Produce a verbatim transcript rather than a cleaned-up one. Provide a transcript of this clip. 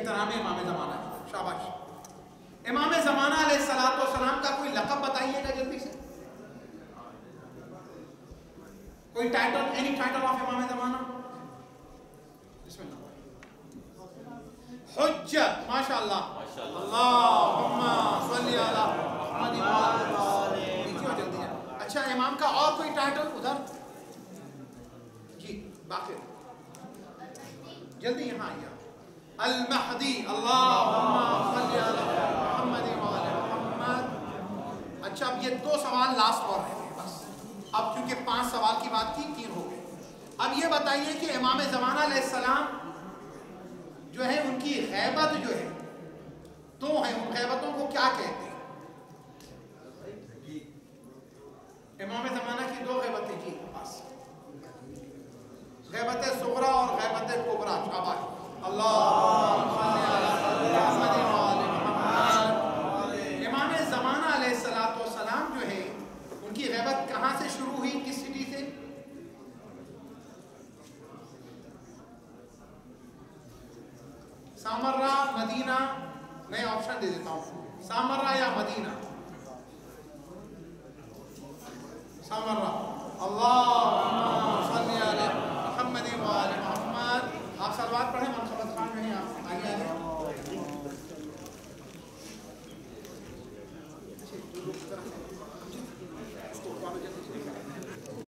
एहतराम इमाम ज़माना है। शाबाश। इमाम ज़माना अलैहिस्सलातु वस्सलाम का कोई लक़ब बताइएगा जल्दी से, कोई टाइटल, एनी टाइटल ऑफ इमाम ज़माना। हुज्जत, माशाअल्लाह, अल्लाहुम्मा सल्ली अला मुहम्मद व आले मुहम्मद। जल्दी है। अच्छा, इमाम का और कोई टाइटल उधर जी, बाकी जल्दी यहाँ आइए। अल महदी, अल्लाहुम्मा सल्ली अला मुहम्मद व आले मुहम्मद। अच्छा, अब ये दो सवाल लास्ट और हैं बस। अब क्योंकि पांच सवाल की बात की, तीन हो गए। अब ये बताइए कि इमाम ज़माना अलैहिस्सलाम जो है, उनकी गैबत जो है दो है, उन गैबतों को क्या कहते हैं? इमाम ज़माना की दो गैबतें जी बस, गैबत सुगरा और गैबत कुबरा। शाबाश। अल्लाह इमाम ज़माना अलैहिस्सलातु वस्सलाम जो है, उनकी गैबत कहाँ से शुरू हुई, किस सिटी से? Samarra, Medina. मैं ऑप्शन दे देता हूँ, सामर्रा या मदीना।